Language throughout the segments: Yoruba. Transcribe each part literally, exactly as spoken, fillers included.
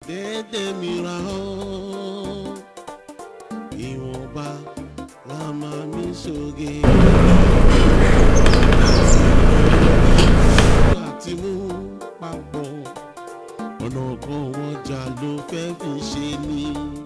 dédé mìíràn ó ìwọ̀nba la máa mi sóge. Láti mú papọ̀ ọ̀nà kan wọ́n jà ló fẹ́ fi ṣe ni.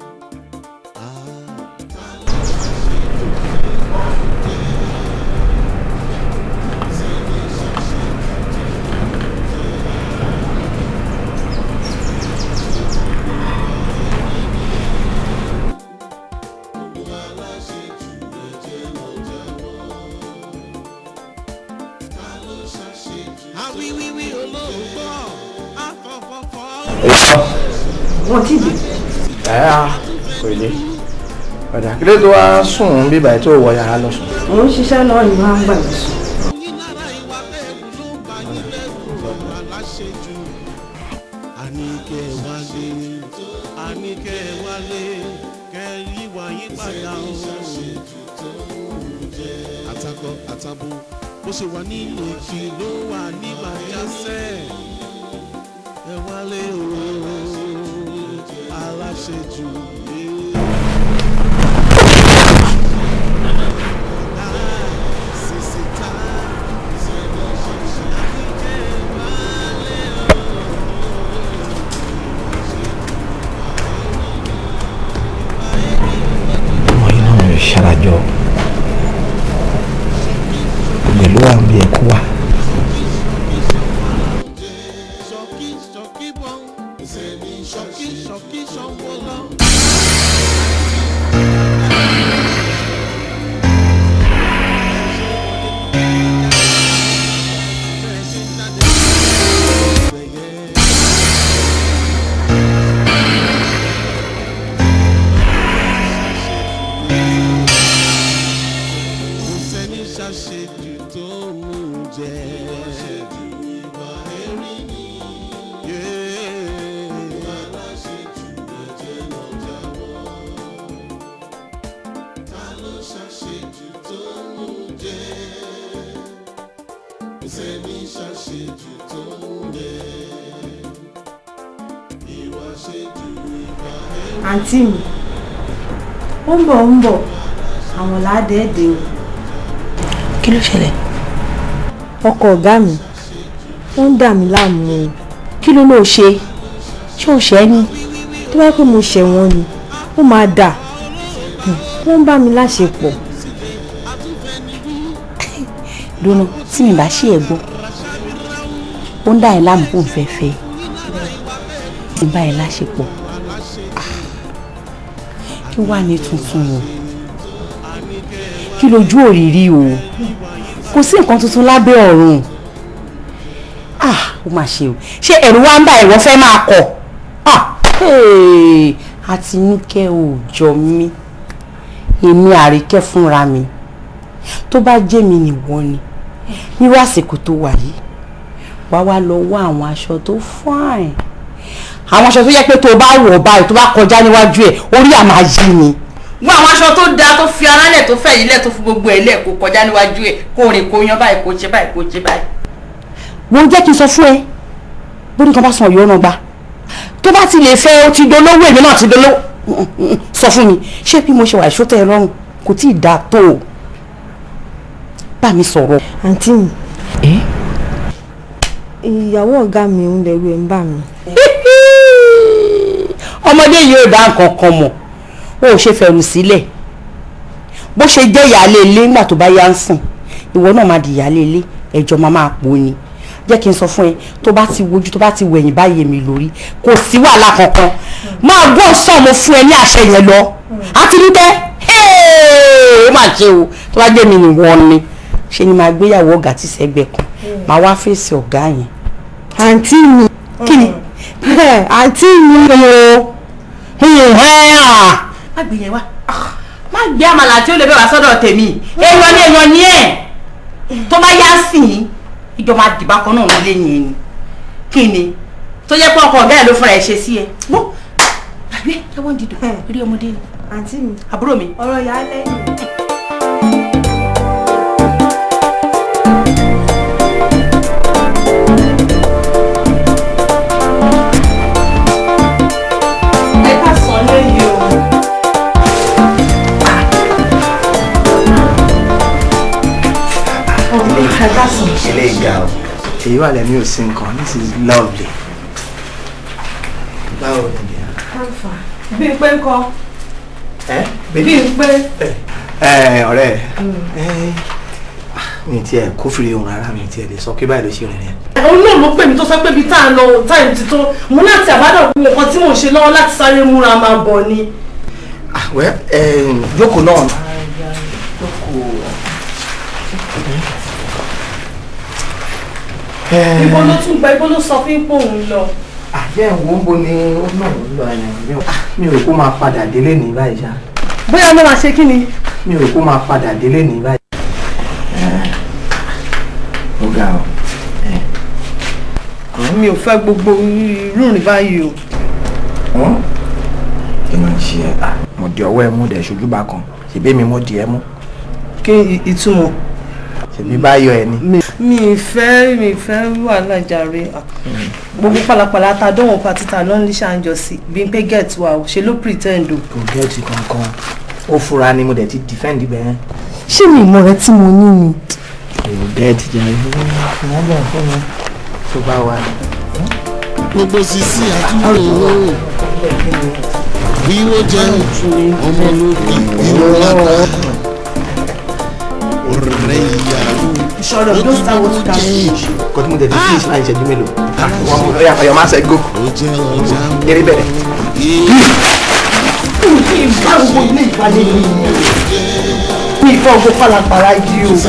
Wọ́n ti dì. Ẹ̀yà kò lè. Ọ̀dà kí ló tó wá sùn bíbá tó wọ yàrá lọ sùn. Mo ń ṣiṣẹ́ náà ni wọ́n á gbà mí sùn. Àtakọ àtabo bó ṣe wà nínú kí ló wà nígbà yásẹ̀ ẹ wálé o aláṣejù lé. Ọmọ yìí náà ń ṣarajọ pẹ̀lú àwọn bí ẹ̀kú wa. Àǹtí mi, ó ń bọ̀ ń bọ̀, àwọn ládẹ́ẹ̀dẹ́ o. Kí ló ṣẹlẹ̀? Ọkọ ọ̀gá mi, ó ń dà mí láàmú o. Kí ló lóò ṣe? Ṣé ò ṣẹ́ ni? Tó bá pẹ́ mo ṣẹ̀ wọ́n ni, ó máa dà. Wọ́n ń bá mi láṣepọ̀. Dúró tí mi bá ṣe ẹ̀ gbọ́. Ó ń dà ẹ́ láàmú kó n fẹ́ fẹ́. Tí n bá ẹ láṣepọ̀. Kí wà ní tuntun o? Kí lójú òrìrí o? Kò sí nǹkan tuntun lábẹ́ ọ̀run. Ah, ó mà ṣe o. Ṣé ẹ̀rù wá ń bá ẹ̀wọ́ fẹ́ máa kọ̀? Ah, àti níkẹ́ ò jọ mí. Èmi Àríkẹ́ fúnra mi. Tó bá jẹ́ mi nìwọ ni. Nírú àsìkò tó wà yìí. Wá wá lọ wá àwọn aṣọ tó fine. Àwọn aṣọ tó yẹ pé tó bá wọ̀ báyìí tó bá kọjá níwájú ẹ̀ orí àmà yí ni. Wọ́n àwọn aṣọ tó dáa tó fi arálẹ̀ tó fẹ̀ yílẹ̀ tó fi gbogbo ẹ̀ lẹ̀ kó kọjá níwájú ẹ̀ kó rìn kó yan báyìí kó ṣe báyìí kó ṣe báyìí. Wọ́n jẹ́ kí n sọ fún ẹ bórí kan bá sàn yóò náà gbà tó bá ti lè fẹ́ o ti dolówó èmi náà ti dolówó sọ fún mi ṣé bí mo ṣe wà ìṣó tẹ́ ẹ lọ́rùn kò tí ì dáa tó o bá mi sọ̀rọ̀. Àǹtí mi, ìyàwó ọ̀gá mi ń lẹ̀rù ẹ̀ ń bà mí. Ọmọdé yìí ò dá nǹkan kan mọ̀ ó ò ṣe fẹ̀rù sílẹ̀ bó ṣe jẹ́ ìyáálé ilé nígbà tó bá yá ń sìn ìwọ náà máa di ìyáálé ilé ẹjọ́ máa máa pò ní jẹ́ kí n sọ fún ẹ tó bá ti wojú tó bá ti wẹ̀yìn báyìí mi lórí kò sí wàhálà kankan máa gbọ́ sàn mo fún ẹ ní àṣẹ yẹn lọ àti nítẹ́ ó mà ṣe o tó bá jẹ́ mi nìwọ̀n ni ṣe ni máa gbéyàwó ọ̀gá tí sẹ́gbẹ̀ẹ́ kan máa wá fèsì ọ̀gá yẹn. Àǹtí mi, kí ni? Àǹtí mi o. Má gbé yẹn wá. Má gbé àmàlà tí ó lè bẹ̀ wá sọ́dọ̀ tèmi. Èèyàn ni èèyàn ni ẹ̀. Tó bá yá sí i, ìjọba àdìbá kan náà ló lé yẹn ni. Kí ni? Tó jẹ́ pé ọkọ ọ̀gá ẹ̀ ló fúnra ẹ̀ ṣe sí ẹ. Gbọ́. Àgbẹ̀ ẹ̀wọ̀n dídùn. Eré ọmọdé ni. Àǹtí mi. Àbúrò mi. Ọ̀rọ̀ ìyá lẹ́yìn. Girl. Èyí wà lẹ́mí ò sí nǹkan. This is lovely. Báwo ni bí? Bí n pé ń kọ́. Ẹ́ Bí n pé. Ẹ ọ̀rẹ́ ẹ̀ mi ti ẹ̀ kófìrí ohun rárá mi ti ẹ̀ lè sọ pé báyìí ló ṣe rìn rìn. Òun náà ló pè mí tó sọ pé bí tá à ń lọ táìmù ti tó mo láti àbádọ̀ kú nǹkan tí mò ń ṣe lọ́wọ́ láti sáré múra máa bọ̀ ni. Àwẹ̀ jókòó náà. Ibo ló tún gba ibo ló sọ fún ipò òun lọ. Àjẹ́ ìwò ń bo ni ó náà ń lọ ẹ̀yìn mi ò kó máa padà délé ní báyìí ṣá. Bóyá ló máa ṣe kí ni? Mi ò kó máa padà délé ní báyìí. Ó ga ọ́. Mi ò fẹ́ gbogbo irú rìn báyìí o. Kí ló ń ṣe ẹ́? Mo di ọwọ́ ẹ mú dẹ̀ ṣojú bá kan. Ṣèbí mi mo di ẹ mú. Kí ìtumọ̀? Ṣèbí báyọ̀ ẹ ni. Mi ì fẹ́ mi ì fẹ́ wàhálà jàre. Gbogbo pàlàpàlà ta dánwò pàtítà ló ń lé ṣàǹjọ sí bí n pé get wa o ṣe ló pretend o. Kò gẹ́ẹ̀tì kankan. Ó fura ni mo dẹ̀ ti defend bẹ́ẹ̀. Ṣé mi ìmọ̀ rẹ tí mo ní ni? Kò gẹ́ẹ̀tì jàre. Wọ́n bọ̀ fún mi. Tó bá wà ní. Gbogbo sisi àtúntò bí wọ́n jẹ́ ọmọ lórí ìrọ̀lá ọ̀rẹ́ ìyàwó. Ìṣòro ló sá wọ́n ti dàrú. Kò tí mo dẹ̀ ti finish láì ṣẹ́jú mélòó. Wọ́n mú ọyà ọyọ̀ máa ṣe go. Eré bẹ̀rẹ̀. Ìgbà gbogbo ilé ìpàdé mi. Mi ìfọ̀ gbogbo pàlàpàlà yìí o.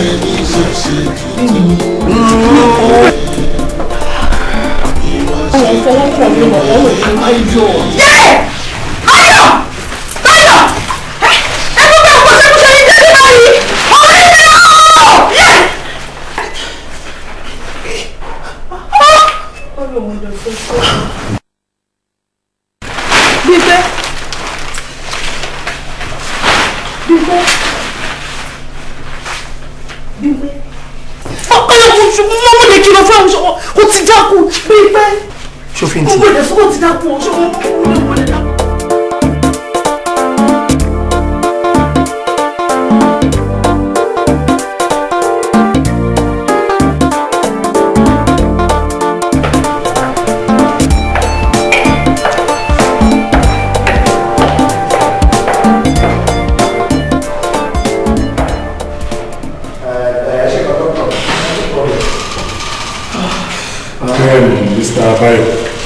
Àwọn ìfọwọ́pọ̀ mi wọ̀ ọ́ lè fi máa yọ. Yẹ́! Ayọ̀! Ayọ̀! Ẹ mú bẹ́ẹ̀ kó ṣe kó ṣe ní dédé báyìí! Ọ̀rẹ́ mi ọ̀! Yẹ́! Bímpé! Bímpé! Bímpé! Ọ̀pọ̀lọpọ̀ kò ṣùgbọ́n mọ́ mọ́ lè kìlọ̀ fún àwọn ṣọ́wọ́ ó ti dákú Bímpé! Ṣófin tí. Gbogbo ìdẹ̀sọ́kọ̀ ti dákú ṣọ́wọ́ ó lè dákú. Mister Abayo,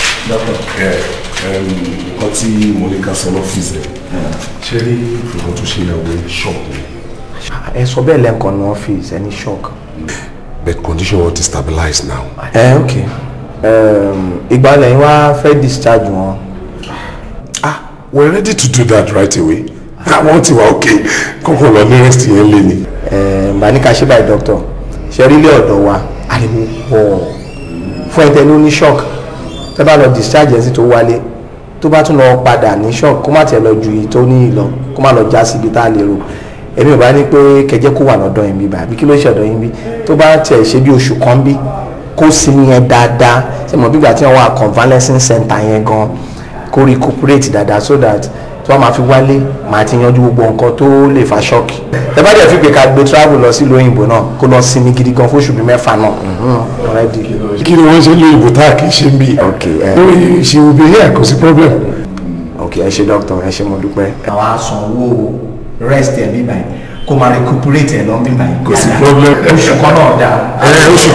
nǹkan tí mo ní ká sọ lọ́fíìsì ẹ̀ ṣe rí nǹkan tó ṣe ìyàwó ṣọ́ọ̀kù. Ẹ sọ bẹ́ẹ̀ lẹ́ǹkan ní ọ́fíìsì ẹni shock. But condition wọn ti stabilize now. Ẹ ok. Ìgbà lẹ́yìn wá fẹ́ discharge wọn. Ah, we're ready to do that right away. Àwọn ti wà okay kọ́kọ́ lọ ní rest yẹn lé ni. Bá ní ká ṣe báyìí doctor ṣe rí ilé ọ̀dọ̀ wa ariwo pọ̀ fún ẹ̀ tẹ́lẹ̀ ó ní shock tẹ́ bá lọ discharge ẹ̀ sí tó wálé tó bá tún lọ padà ní shock kó má tiẹ̀ lọ ju èyí tó ní ìlọ kó má lọ já síbi tá a lè rò èmi ò bá ní pé kẹjẹ kó wà lọ́dọ̀ yín bí bàbí kí ló ṣe ọ̀dọ̀ yín bí tó bá tiẹ̀ ṣe bí oṣù kan bí kó sinmi yẹn dáadáa ṣe mọ̀ bígbà tí wọ́n wà convalescing center yẹn gan kó recuperate dáadáa so that tí wọ́n máa fi wálé máa ti yanjú gbogbo nǹkan tó lè fa shock. ẹ bá dẹ̀ fi pé ká gbé travel lọ sí ìlú òyìnbó náà kó lọ sinmi gidi gan fóṣù bíi mẹ́fà náà. kí ni wọ́n ṣe ń lo ìbò tá a kì í ṣe ń bí. ok ẹ ṣe òbí yẹn kò sí problem. ok ẹ ṣe doctor ẹ ṣe mo dúpẹ́. àwọn asan owó rest ẹ̀ bíbáyìí kó máa recuperate ẹ̀ lọ bíbáyìí. kò sí problem. oṣù kan náà dáa.